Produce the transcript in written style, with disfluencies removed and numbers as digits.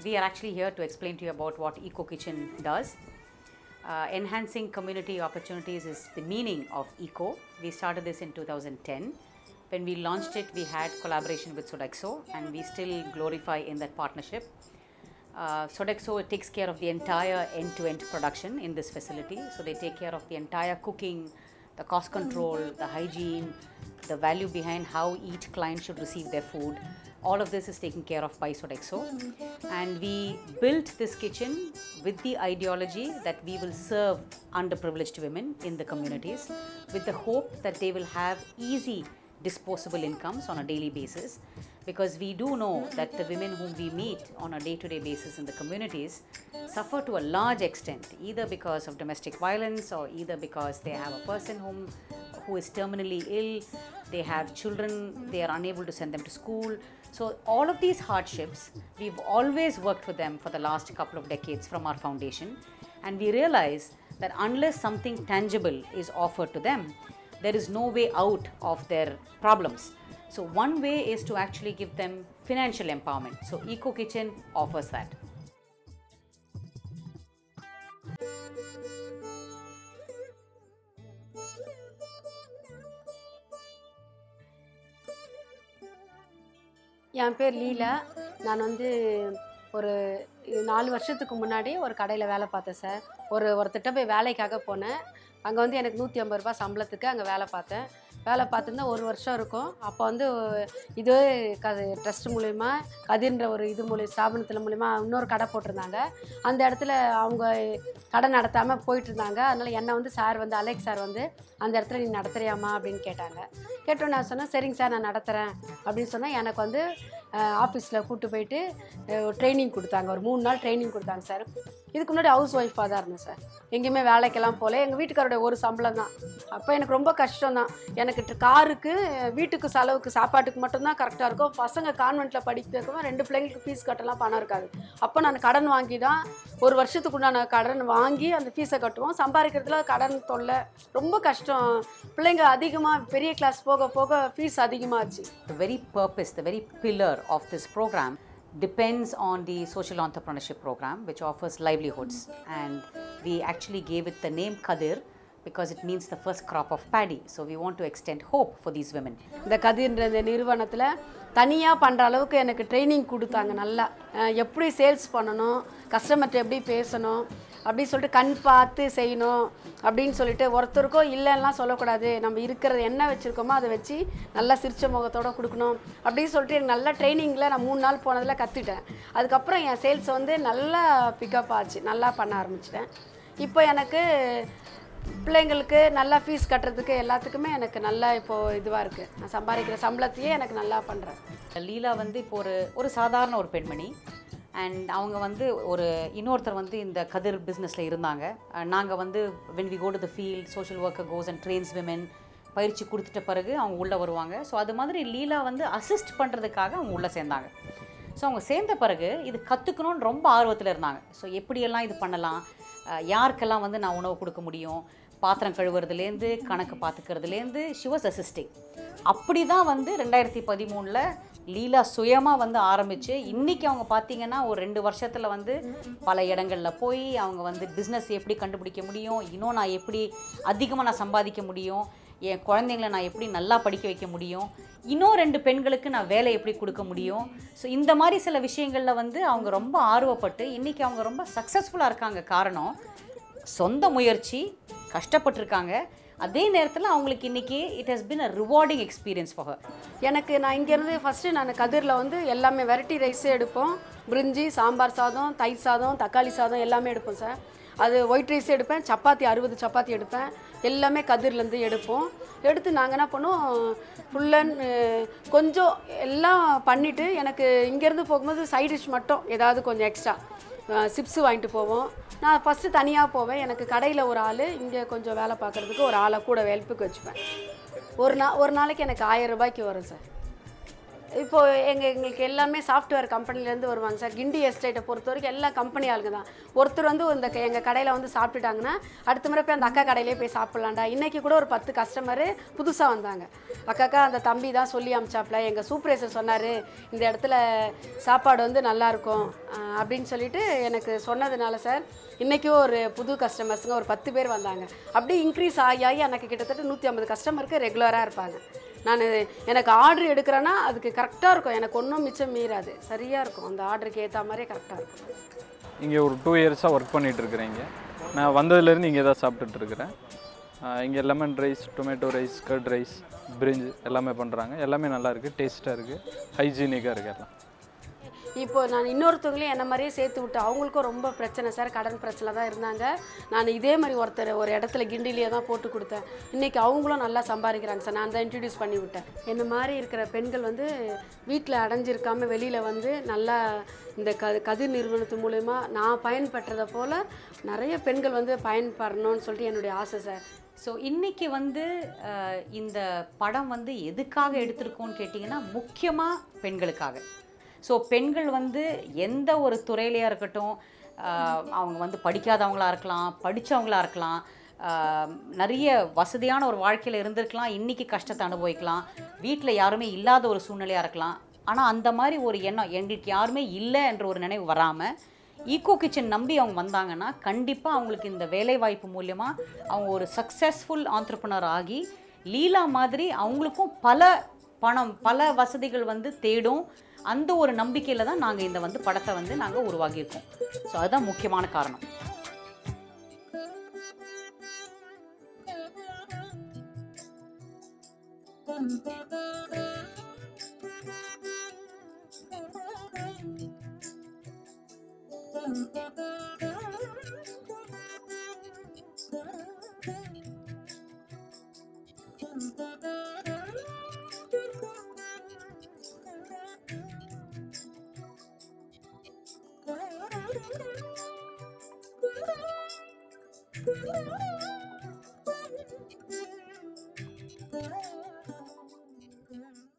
we are actually here to explain to you about what Eco Kitchen does. Enhancing community opportunities is the meaning of Eco. We started this in 2010. When we launched it, we had collaboration with Sodexo, and we still glorify in that partnership. Sodexo takes care of the entire end-to-end production in this facility. So they take care of the entire cooking, the cost control, the hygiene, the value behind how each client should receive their food. All of this is taken care of by Sodexo. And we built this kitchen with the ideology that we will serve underprivileged women in the communities with the hope that they will have easy disposable incomes on a daily basis, because we do know that the women whom we meet on a day-to-day basis in the communities suffer to a large extent, either because of domestic violence or either because they have a person who is terminally ill, they have children, they are unable to send them to school. So all of these hardships, we've always worked with them for the last couple of decades from our foundation, and we realize that unless something tangible is offered to them, there is no way out of their problems. So one way is to actually give them financial empowerment. So Eco Kitchen offers that. என் பேர் லீலா. நான் வந்து ஒரு 4 வருஷத்துக்கு முன்னாடி ஒரு கடையில் வேலை பார்த்தேன் சார். ஒருத்திட்ட போய் வேலைக்காக போனேன். அங்கே வந்து எனக்கு 150 ரூபா சம்பளத்துக்கு அங்கே வேலை பார்த்தேன். வேலை பார்த்துருந்தா 1 வருஷம் இருக்கும். அப்போ வந்து இதே ட்ரஸ்ட் மூலிமா கதிர்ன்ற ஒரு ஸ்தாபனத்தில் மூலிமா இன்னொரு கடை போட்டிருந்தாங்க. அந்த இடத்துல அவங்க கடை நடத்தாமல் போயிட்டுருந்தாங்க. அதனால் என்னை வந்து அலெக்ஸ் சார் வந்து அந்த இடத்துல நீ நடத்துறியாம்மா அப்படின்னு கேட்டாங்க. கேட்டோன்னு நான் சொன்னேன், சரிங்க சார் நான் நடத்துகிறேன் அப்படின்னு சொன்னால் எனக்கு வந்து ஆஃபீஸில் கூப்பிட்டு போயிட்டு ட்ரைனிங் கொடுத்தாங்க. ஒரு 3 நாள் ட்ரைனிங் கொடுத்தாங்க சார். இதுக்கு முன்னாடி ஹவுஸ் ஒய்ஃபாக தான் இருந்தேன் சார். எங்கேயுமே வேலைக்கெல்லாம் போகல. எங்கள் வீட்டுக்காரோடைய ஒரு சம்பளம் தான். அப்போ எனக்கு ரொம்ப கஷ்டம் தான். எனக்கு காருக்கு, வீட்டுக்கு செலவுக்கு, சாப்பாட்டுக்கு மட்டும்தான் கரெக்டாக இருக்கும். பசங்க கான்வெண்ட்டில் படிக்கிறதுக்கும் 2 பிள்ளைங்களுக்கு ஃபீஸ் கட்டலாம் பணம் இருக்காது. அப்போ நான் கடன் வாங்கி தான் 1 வருஷத்துக்குண்டான கடன் வாங்கி அந்த ஃபீஸை கட்டுவோம். சம்பாதிக்கிறதுல கடன் தொல்லை ரொம்ப கஷ்டம். பிள்ளைங்க அதிகமாக பெரிய கிளாஸ் போக போக ஃபீஸ் அதிகமாகிடுச்சு. The very purpose, the very pillar of this program depends on the social entrepreneurship program, which offers livelihoods, and we actually gave it the name Kadir because it means the first crop of paddy. So we want to extend hope for these women. இந்த கதிர்ன்ற இந்த நிறுவனத்தில் தனியாக பண்ணுற அளவுக்கு எனக்கு training கொடுத்தாங்க. நல்லா எப்படி சேல்ஸ் பண்ணணும், கஸ்டமர்கிட்ட எப்படி பேசணும் அப்படின்னு சொல்லிட்டு, கண் பார்த்து செய்யணும் அப்படின்னு சொல்லிட்டு, ஒருத்தருக்கும் இல்லைன்னா சொல்லக்கூடாது, நம்ம இருக்கிறது என்ன வச்சுருக்கோமோ அதை வச்சு நல்லா சிரிச்ச முகத்தோடு கொடுக்கணும் அப்படின்னு சொல்லிட்டு எனக்கு நல்லா ட்ரைனிங்கில் நான் 3 நாள் போனதில் கற்றுட்டேன். அதுக்கப்புறம் என் சேல்ஸ் வந்து நல்லா பிக்கப் ஆச்சு, நல்லா பண்ண ஆரம்பிச்சிட்டேன். இப்போ எனக்கு பிள்ளைங்களுக்கு நல்லா ஃபீஸ் கட்டுறதுக்கு எல்லாத்துக்குமே எனக்கு நல்லா இப்போது இதுவாக இருக்குது. நான் சம்பாதிக்கிற சம்பளத்தையே எனக்கு நல்லா பண்ணுறேன். லீலா வந்து இப்போ ஒரு சாதாரண ஒரு பெண்மணி, அண்ட் அவங்க வந்து இன்னொருத்தர் வந்து இந்த கதிர் பிஸ்னஸில் இருந்தாங்க. நாங்கள் வந்து when we go to the field, social worker goes and trains women, பயிற்சி கொடுத்துட்ட பிறகு அவங்க உள்ளே வருவாங்க. ஸோ அது மாதிரி லீலா வந்து அசிஸ்ட் பண்ணுறதுக்காக அவங்க உள்ளே சேர்ந்தாங்க. ஸோ அவங்க சேர்ந்த பிறகு இது கற்றுக்கணுன்னு ரொம்ப ஆர்வத்தில் இருந்தாங்க. ஸோ எப்படியெல்லாம் இது பண்ணலாம், யாருக்கெல்லாம் வந்து நான் உணவு கொடுக்க முடியும், பாத்திரம் கழுவுறதுலேருந்து கணக்கு பார்த்துக்கிறதுலேருந்து she was assisting. அப்படி தான் வந்து 2013 லீலா சுயமாக வந்து ஆரம்பித்து இன்றைக்கி அவங்க பார்த்திங்கன்னா ஒரு 2 வருஷத்தில் வந்து பல இடங்களில் போய் அவங்க வந்து பிஸ்னஸ் எப்படி கண்டுபிடிக்க முடியும், இன்னும் நான் எப்படி அதிகமாக நான் சம்பாதிக்க முடியும், என் குழந்தைங்கள நான் எப்படி நல்லா படிக்க வைக்க முடியும், இன்னும் 2 பெண்களுக்கு நான் வேலை எப்படி கொடுக்க முடியும். ஸோ இந்த மாதிரி சில விஷயங்களில் வந்து அவங்க ரொம்ப ஆர்வப்பட்டு இன்றைக்கி அவங்க ரொம்ப சக்ஸஸ்ஃபுல்லாக இருக்காங்க. காரணம் சொந்த முயற்சி, கஷ்டப்பட்டிருக்காங்க. அதே நேரத்தில் அவங்களுக்கு இன்றைக்கி it has been a rewarding experience for her. எனக்கு நான் இங்கேருந்து ஃபஸ்ட்டு நான் கதிரில் வந்து எல்லாமே வெரைட்டி ரைஸே எடுப்போம். பிரிஞ்சி, சாம்பார் சாதம், தயிர் சாதம், தக்காளி சாதம் எல்லாமே எடுப்போம் சார். அது ஒயிட் ரைஸ் எடுப்பேன், சப்பாத்தி 60 சப்பாத்தி எடுப்பேன், எல்லாமே கதிர்லேருந்து எடுப்போம். எடுத்து நாங்கள் என்ன பண்ணுவோம், ஃபுல்லன்னு கொஞ்சம் எல்லாம் பண்ணிவிட்டு எனக்கு இங்கேருந்து போகும்போது சைட் டிஷ் மட்டும் ஏதாவது கொஞ்சம் எக்ஸ்ட்ரா சிப்ஸு வாங்கிட்டு போவோம். நான் ஃபஸ்ட்டு தனியாக போவேன். எனக்கு கடையில் ஒரு ஆள், இங்கே கொஞ்சம் வேலை பார்க்குறதுக்கு ஒரு ஆளை கூட ஹெல்ப்புக்கு வச்சுப்பேன். ஒரு நாளைக்கு எனக்கு 1000 ரூபாய்க்கு வரும் சார். இப்போது எங்களுக்கு எல்லாமே சாஃப்ட்வேர் கம்பெனிலேருந்து வருவாங்க சார். கிண்டி எஸ்டேட்டை பொறுத்த வரைக்கும் எல்லா கம்பெனி ஆளுங்க தான். ஒருத்தர் வந்து எங்கள் கடையில் வந்து சாப்பிட்டுட்டாங்கன்னா அடுத்த முறை போய் அந்த அக்கா கடையிலே போய் சாப்பிட்லாம்டா. இன்றைக்கி கூட ஒரு 10 கஸ்டமரு புதுசாக வந்தாங்க. அக்காக்கா அந்த தம்பி தான் சொல்லி அமிச்சாப்புல, எங்கள் சூப்பர்வைசர் சொன்னார் இந்த இடத்துல சாப்பாடு வந்து நல்லாயிருக்கும் அப்படின்னு சொல்லிட்டு எனக்கு சொன்னதுனால சார் இன்றைக்கும் ஒரு புது கஸ்டமர்ஸுங்க ஒரு 10 பேர் வந்தாங்க. அப்படியே இன்க்ரீஸ் ஆகி ஆகி எனக்கு கிட்டத்தட்ட 150 கஸ்டமருக்கு ரெகுலராக இருப்பாங்க. எனக்கு ஆர்டர் எடுக்கிறேன்னா அதுக்கு கரெக்டாக இருக்கும். எனக்கு ஒன்றும் மிச்சம் மீறாது, சரியாக இருக்கும். அந்த ஆர்டருக்கு ஏற்ற மாதிரியே கரெக்டாக இருக்கும். இங்கே ஒரு 2 இயர்ஸாக ஒர்க் பண்ணிகிட்ருக்குறீங்க. நான் வந்ததுலேருந்து இங்கே தான் சாப்பிட்டுட்ருக்குறேன். இங்கே lemon rice, tomato rice, curd rice, பிரிஞ்சு எல்லாமே பண்ணுறாங்க. எல்லாமே நல்லாயிருக்கு, டேஸ்ட்டாக இருக்குது, ஹைஜீனிக்காக இருக்குது எல்லாம். இப்போது நான் இன்னொருத்தவங்களையும் என்ன மாதிரியே சேர்த்து விட்டு அவங்களுக்கும் ரொம்ப பிரச்சனை சார், கடன் பிரச்சனை தான் இருந்தாங்க. நான் இதே மாதிரி ஒருத்தர் ஒரு இடத்துல கிண்டிலேயே தான் போட்டு கொடுத்தேன். இன்றைக்கி அவங்களும் நல்லா சம்பாதிக்கிறாங்க சார். நான் தான் இன்ட்ரடியூஸ் பண்ணி விட்டேன். என்ன மாதிரி இருக்கிற பெண்கள் வந்து வீட்டில் அடைஞ்சிருக்காமல் வெளியில் வந்து நல்லா இந்த கதிர் நிறுவனத்து மூலயமா நான் பயன்பெற்றதை போல் நிறைய பெண்கள் வந்து பயன்படணும்னு சொல்லிட்டு என்னுடைய ஆசை சார். ஸோ இன்றைக்கி வந்து இந்த படம் வந்து எதுக்காக எடுத்திருக்கோன்னு கேட்டிங்கன்னா முக்கியமாக பெண்களுக்காக. ஸோ பெண்கள் வந்து எந்த ஒரு துறையிலையாக இருக்கட்டும், அவங்க வந்து படிக்காதவங்களாக இருக்கலாம், படித்தவங்களாக இருக்கலாம், நிறைய வசதியான ஒரு வாழ்க்கையில் இருந்திருக்கலாம், இன்றைக்கி கஷ்டத்தை அனுபவிக்கலாம், வீட்டில் யாருமே இல்லாத ஒரு சூழ்நிலையாக இருக்கலாம். ஆனால் அந்த மாதிரி ஒரு எண்ணம் எங்களுக்கு யாருமே இல்லை என்ற ஒரு நினைவு வராமல் ஈகோ கிச்சன் நம்பி அவங்க வந்தாங்கன்னா கண்டிப்பாக அவங்களுக்கு இந்த வேலைவாய்ப்பு மூலியமாக அவங்க ஒரு சக்ஸஸ்ஃபுல் ஆண்டர்ப்ரனர் ஆகி லீலா மாதிரி அவங்களுக்கும் பல வசதிகள் வந்து தேடும். அந்த ஒரு நம்பிக்கையில் தான் நாங்கள் இந்த வந்து படத்தை வந்து நாங்கள் உருவாக்கியிருக்கோம். ஸோ அதுதான் முக்கியமான காரணம்.